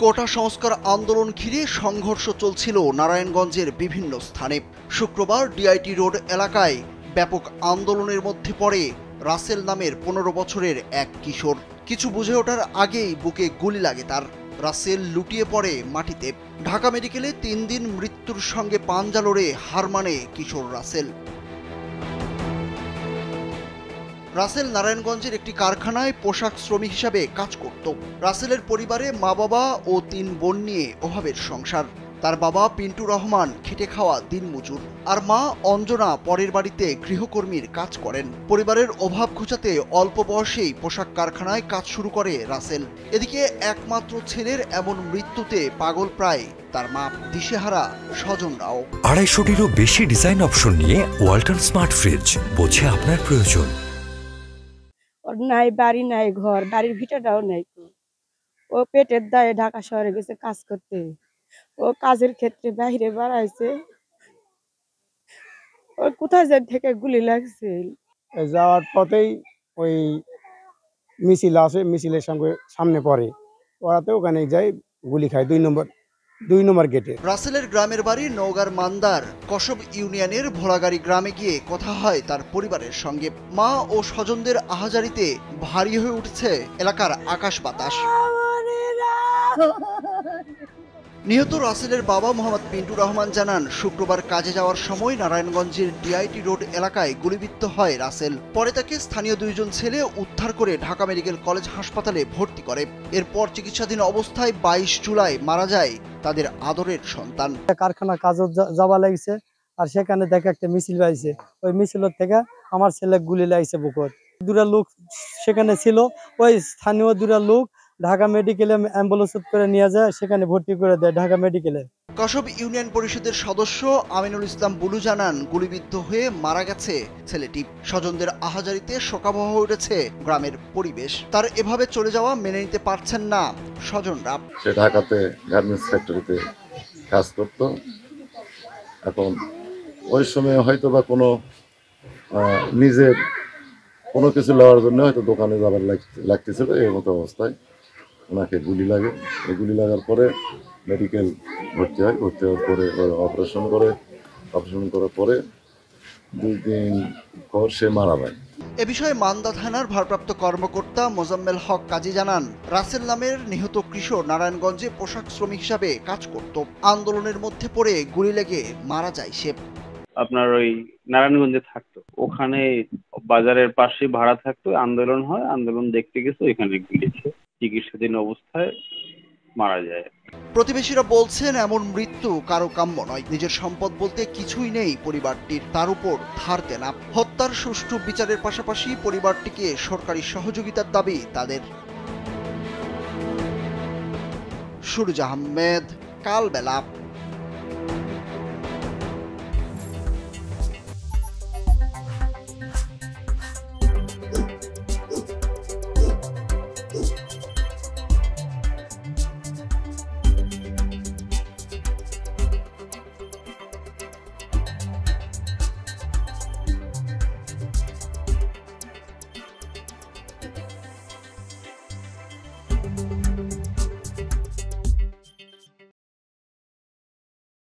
কোটা সংস্কার আন্দোলন ঘিরে সংঘর্ষ চলছিল নারায়ণগঞ্জের বিভিন্ন স্থানে। শুক্রবার ডিআইটি রোড এলাকায় ব্যাপক আন্দোলনের মধ্যে পড়ে রাসেল নামের ১৫ বছরের এক কিশোর। কিছু বুঝে ওঠার আগেই বুকে গুলি লাগে তার। রাসেল লুটিয়ে পড়ে মাটিতে। ঢাকা মেডিকেলে ৩ দিন মৃত্যুর সঙ্গে পাঞ্জা লড়ে হার মানে কিশোর রাসেল। রাসেল নারায়ণগঞ্জের একটি কারখানায় পোশাক শ্রমিক হিসাবে কাজ করত। রাসেলের পরিবারে মা বাবা ও ৩ বোন নিয়ে অভাবের সংসার। তার বাবা পিন্টু রহমান খেটে খাওয়া দিনমজুর, আর মা অঞ্জনা পরের বাড়িতে গৃহকর্মীর কাজ করেন। পরিবারের অভাব ঘুচাতে অল্প বয়সেই পোশাক কারখানায় কাজ শুরু করে রাসেল। এদিকে একমাত্র ছেলের এমন মৃত্যুতে পাগল প্রায় তার মা, দিশেহারা স্বজনরাও। ২৫০টিরও বেশি ডিজাইন অপশন নিয়ে ওয়ালটন স্মার্ট ফ্রিজ, বোঝে আপনার প্রয়োজন। ওর নাই বাড়ি, নাই ঘর, বাড়ির ভিটাটাও নাই। ও পেটের দায়ে ঢাকা শহরে গেছে কাজ করতে। ও কাজের ক্ষেত্রে বাইরে বাড়াইছে। ও কোথায় যেন থেকে গুলি লাগছে। যাওয়ার পথেই ওই মিছিল আছে, মিছিলের সঙ্গে সামনে পড়ে, ওরাতে ওখানে যাই গুলি খায় ২ নম্বর গেটে। রাসেলের গ্রামের বাড়ি নওগাঁর মান্দার কসব ইউনিয়নের ভোলাগাড়ি গ্রামে গিয়ে কথা হয় তার পরিবারের সঙ্গে। মা ও স্বজনদের আহাজারিতে ভারী হয়ে উঠছে এলাকার আকাশ বাতাস। নিহত রাসেলের বাবা মোহাম্মদ পিন্টু রহমান জানান, শুক্রবার কাজে যাওয়ার সময় নারায়ণগঞ্জের ডিআইটি রোড এলাকায় গুলিবিদ্ধ হয় রাসেল। পরে তাকে স্থানীয় ২ জন ছেলে উদ্ধার করে ঢাকা মেডিকেল কলেজ হাসপাতালে ভর্তি করে। এরপর চিকিৎসাধীন অবস্থায় ২২ জুলাই মারা যায় তাদের আদরের সন্তান। কারখানা কাজে যাওয়া লাগছে, আর সেখানে দেখে একটা মিছিল পাইছে। ওই মিছিলের থেকে আমার ছেলে গুলি লাগছে বুকত। 2টা লোক সেখানে ছিল, ওই স্থানীয় 2টা লোক ঢাকা মেডিকেলে অ্যাম্বুলেন্স করে নিয়ে যায়, সেখানে ভর্তি করে দেয় ঢাকা মেডিকেলে। কসব ইউনিয়ন পরিষদের সদস্য আমিনুল ইসলাম বুলু জানান, গুলিবিদ্ধ হয়ে মারা গেছে ছেলেটি। স্বজনদের আহাজারিতে শোকাবহ হয়ে উঠেছে গ্রামের পরিবেশ। তার এভাবে চলে যাওয়া মেনে নিতে পারছেন না স্বজনরা। সে ঢাকাতে গার্মেন্টস ফ্যাক্টরিতে কাজ করত। এখন ওই সময় হয়তো বা কোনো নিজের কোনো কিছু নেওয়ার জন্য হয়তো দোকানে যাবার লাগতেছিল, এই মতো অবস্থায় ওনাকে গুলি লাগে। এই গুলি লাগার পরে মেডিকেল ভর্তি হয়। ভর্তি হওয়ার পরে অপারেশন করার পরে 2 দিন পর সে মারা যায়। এ বিষয়ে মান্দা থানার ভারপ্রাপ্ত কর্মকর্তা মোজাম্মেল হক কাজী জানান, রাসেল নামের নিহত কিশোর নারায়ণগঞ্জে পোশাক শ্রমিক হিসাবে কাজ করত। আন্দোলনের মধ্যে পড়ে গুলি লেগে মারা যায় সে। আপনার ওই নারায়ণগঞ্জে থাকতো, ওখানে বাজারের পাশে ভাড়া থাকতো। আন্দোলন হয়, আন্দোলন দেখতে গেছে, ওইখানে গুলিছে, চিকিৎসাধীন অবস্থায় মারা যায়। প্রতিবেশীরা বলছেন, এমন মৃত্যু কারো কাম্য নয়। নিজের সম্পদ বলতে কিছুই নেই পরিবারটির, তার উপর ধার দেনা। হত্যার সুষ্ঠু বিচারের পাশাপাশি পরিবারটিকে সরকারি সহযোগিতার দাবি তাদের। সুরজ আহমেদ, কালবেলা।